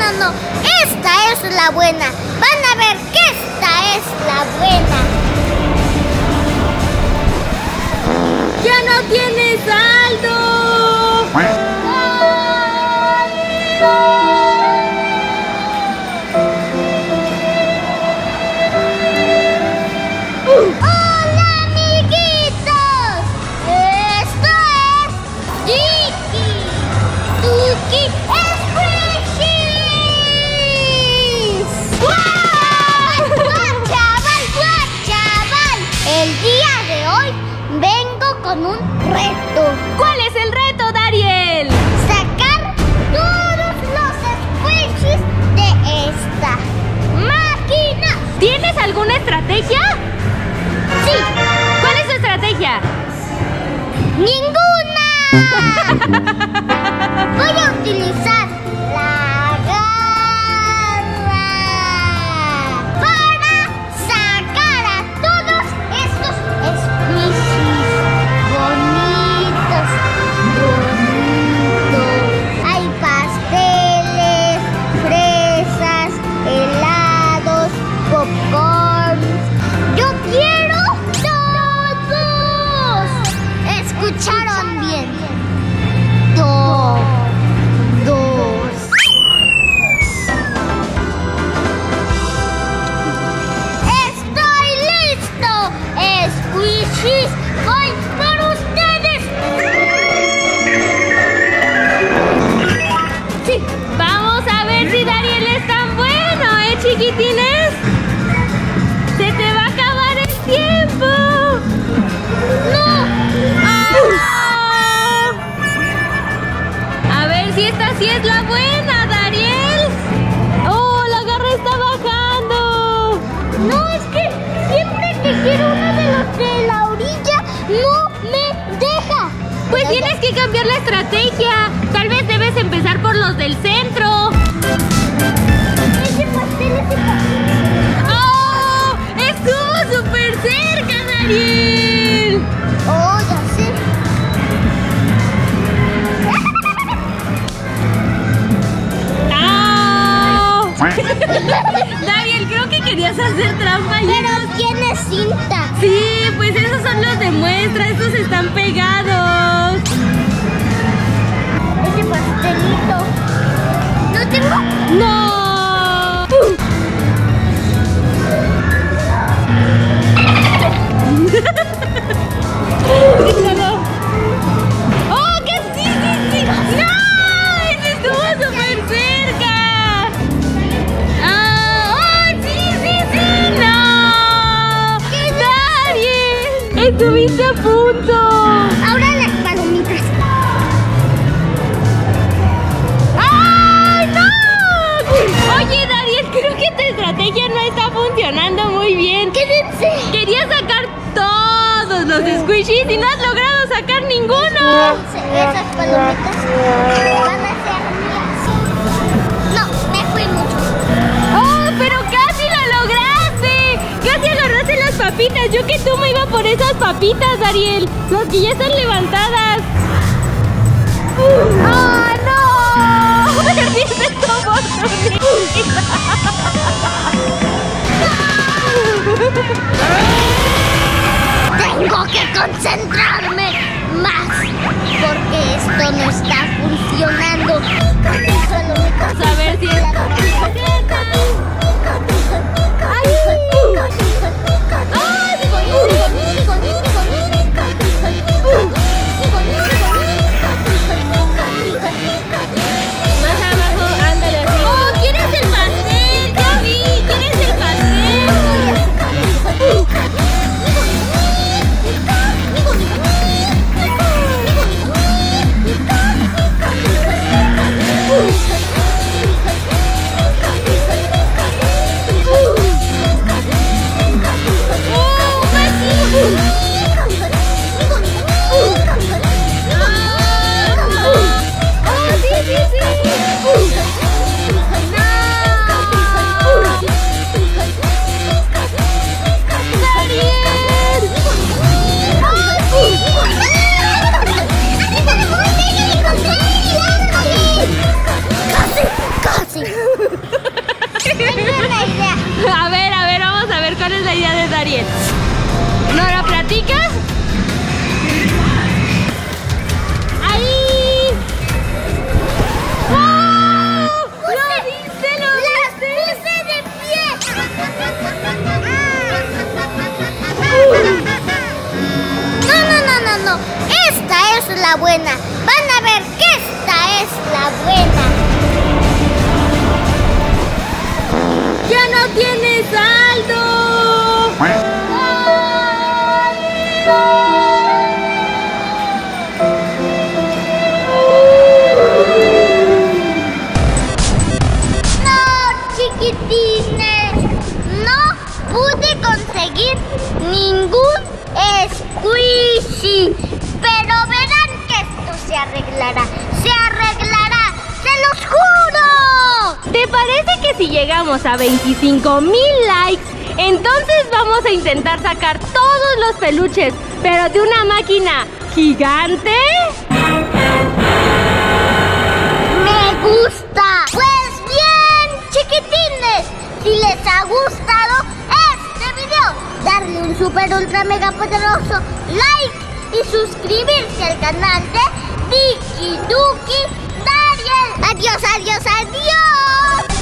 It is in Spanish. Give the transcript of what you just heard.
no. Esta es la buena. Van a ver que esta es la buena. ¡Ya no tienes saldo! ¡Hola, amiguitos! Esto es Tiki Tuki Squishies. ¡Guau! ¡Chaval! El día de hoy vengo con un reto. ¿Cuál es el reto, Dariel? Sacar todos los squishies de esta máquina. ¿Tienes alguna estrategia? Sí. ¿Cuál es tu estrategia? ¡Ninguna! Voy a utilizar la garra para sacar a todos estos squishies bonitos. Hay pasteles, fresas, helados, popcorns. ¡Yo quiero todos! ¿Escucharon bien? Todos. ¡Estoy listo! ¡Squishies! ¡Voy por ustedes! Sí. Vamos a ver si Dariel es tan bueno, chiquitines. ¡Se te va a acabar el tiempo! ¡No! A ver si esta sí es la buena, Dariel. ¡Oh, la garra está bajando! No, es que siempre que quiero uno de los de la orilla, no me deja. Pues tienes que cambiar la estrategia. Tal vez debes empezar por los del centro. Ese pastel. ¡Oh! ¡Estuvo súper cerca, Dariel! Oh, ya sé. ¡Ah! Dariel, creo que querías hacer trampa. Pero tiene cinta. Sí, pues esos son los de muestra. Estos están pegados. Ese pastelito. ¿No tengo? ¡No! ¡Oh, que sí! ¡No! ¡Ese estuvo súper cerca! ¡Oh, sí! ¡No! ¡Dariel! ¡Estuviste a punto! Ahora las palomitas. ¡Ay, no! Oye, Dariel, creo que tu estrategia no está funcionando muy bien. Quédense. Quería sacar todos los squishies y no has logrado sacar ninguno. Esas palomitas van a ser mías. No, me fui mucho. ¡Oh, pero casi lo lograste! ¡Casi agarraste las papitas! Yo que tú me iba por esas papitas, Dariel. Las que ya están levantadas. ¡Oh, no! ¡Perdiste tu oportunidad! Tengo que concentrarme más porque esto no está funcionando. Vamos a ver si es... Ariel? ¿No lo platicas? ¡Ahí! ¡Wow! ¡Lo viste, lo viste! ¡Las puse de pie! No. Esta es la buena. Van a ver que esta es la buena. ¡Ya no tienes saldo! No, chiquitines. No pude conseguir ningún squishy. Pero verán que esto se arreglará. ¡Se arreglará! ¡Se los juro! ¿Te parece que si llegamos a 25,000 likes, entonces vamos a intentar sacar todos los peluches, pero de una máquina gigante? ¡Me gusta! Pues bien, chiquitines, si les ha gustado este video, darle un super ultra mega poderoso like y suscribirse al canal de Tiki Tuki Dariel. ¡Adiós, adiós, adiós!